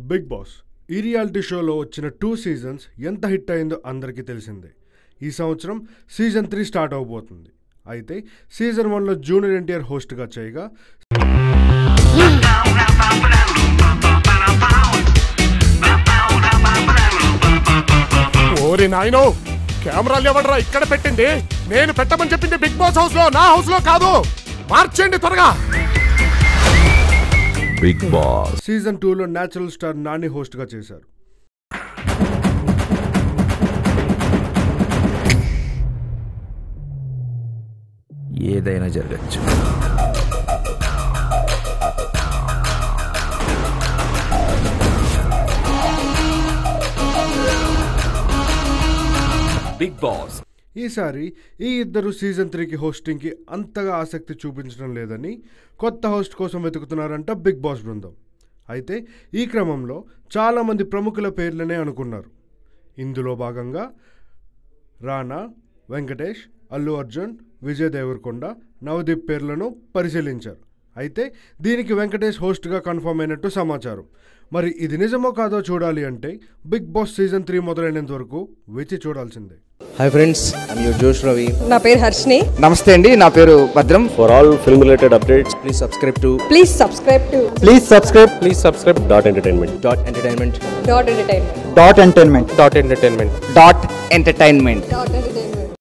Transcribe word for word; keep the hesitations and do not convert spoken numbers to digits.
Big boss ఈ reality షోలో వచ్చిన టూ సీజన్స్ ఎంత హిట్ అయిందో అందరికీ తెలిసిందే. ఈ సంవత్సరం సీజన్ త్రీ స్టార్ట్ అవబోతుంది. అయితే సీజన్ వన్లో జూనియర్ ఎన్టీఆర్ హోస్ట్గా చేయగా ఓరి నాయనో, కెమెరాలు ఎవడరా ఇక్కడ పెట్టింది? నేను పెట్టమని చెప్పింది బిగ్ బాస్ హౌస్ లో, నా హౌస్ లో కాదు. మార్చేయండి త్వరగా. బిగ్ బాస్ సీజన్ టూలో న్యాచురల్ స్టార్ నాని హోస్ట్గా చేశారు. ఏదైనా జరగచ్చు. బిగ్ బాస్ ఈసారి ఈ ఇద్దరు సీజన్ త్రీకి హోస్టింగ్కి అంతగా ఆసక్తి చూపించడం లేదని కొత్త హోస్ట్ కోసం వెతుకుతున్నారంట బిగ్ బాస్ బృందం. అయితే ఈ క్రమంలో చాలామంది ప్రముఖుల పేర్లనే అనుకున్నారు. ఇందులో భాగంగా రానా, వెంకటేష్, అల్లు అర్జున్, విజయ్ దేవరకొండ, నవదీప్ పేర్లను పరిశీలించారు. అయితే దీనికి వెంకటేష్ హోస్ట్గా కన్ఫర్మ్ అయినట్టు సమాచారం. మరి ఇది నిజమో కాదో చూడాలి అంటే బిగ్ బాస్ సీజన్ త్రీ మొదలైనంత వరకు వేచి చూడాల్సిందే. హాయ్ ఫ్రెండ్స్, ఐమ్ యువర్ జోష్ రవి. నా పేరు హర్షిని. నమస్తే అండి, నా పేరు Bhadram. For all film related updates please subscribe to please subscribe to please subscribe please subscribe dot entertainment dot entertainment dot entertainment dot entertainment dot entertainment dot entertainment dot entertainment